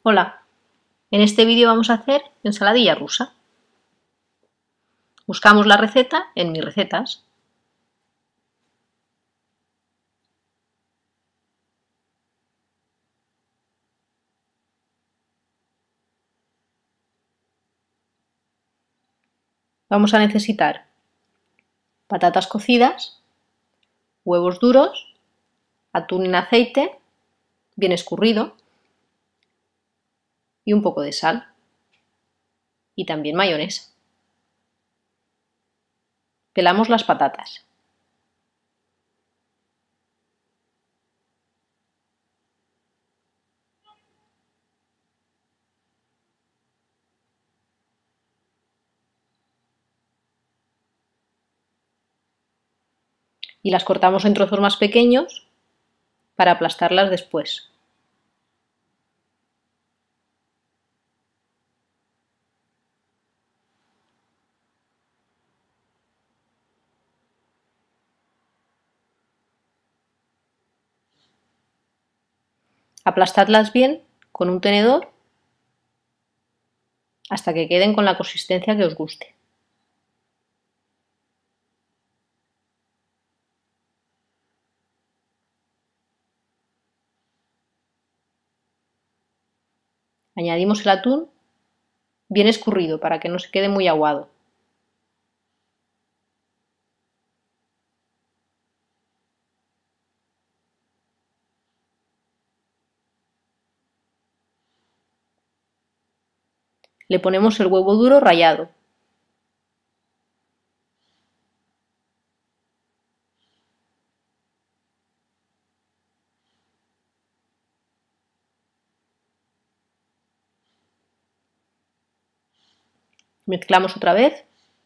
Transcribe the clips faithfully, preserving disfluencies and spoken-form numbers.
Hola, en este vídeo vamos a hacer ensaladilla rusa. Buscamos la receta en mis recetas. Vamos a necesitar patatas cocidas, huevos duros, atún en aceite, bien escurrido, y un poco de sal. Y también mayonesa. Pelamos las patatas. Y las cortamos en trozos más pequeños para aplastarlas después. Aplastadlas bien con un tenedor hasta que queden con la consistencia que os guste. Añadimos el atún bien escurrido para que no se quede muy aguado. Le ponemos el huevo duro rallado. Mezclamos otra vez.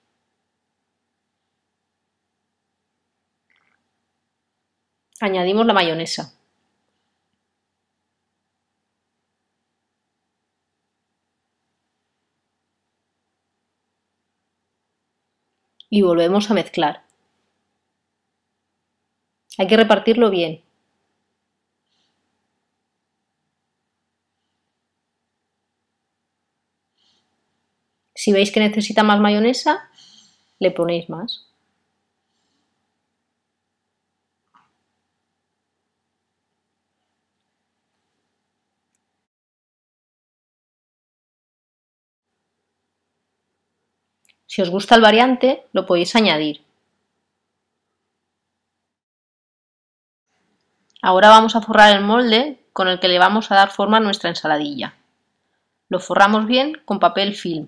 Añadimos la mayonesa. Y volvemos a mezclar. Hay que repartirlo bien. Si veis que necesita más mayonesa, le ponéis más. Si os gusta el variante, lo podéis añadir. Ahora vamos a forrar el molde con el que le vamos a dar forma a nuestra ensaladilla. Lo forramos bien con papel film.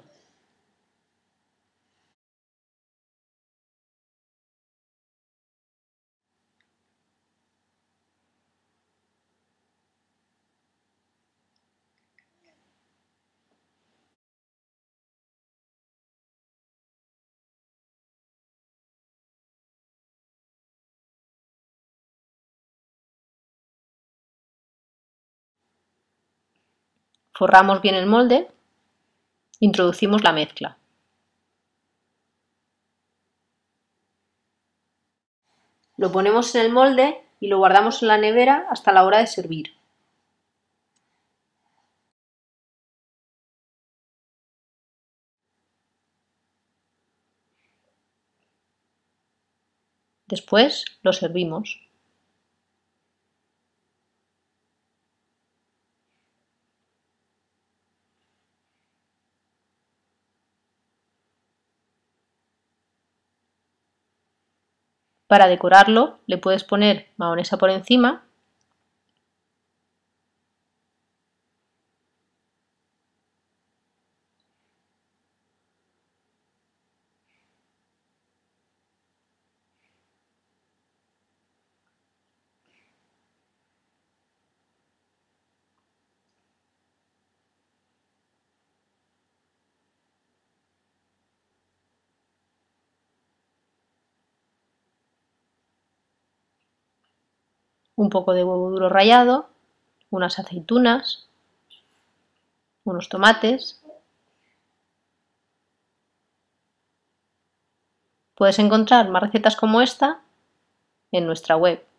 Forramos bien el molde, introducimos la mezcla. Lo ponemos en el molde y lo guardamos en la nevera hasta la hora de servir. Después lo servimos. Para decorarlo le puedes poner mayonesa por encima un poco de huevo duro rallado, unas aceitunas, unos tomates. Puedes encontrar más recetas como esta en nuestra web.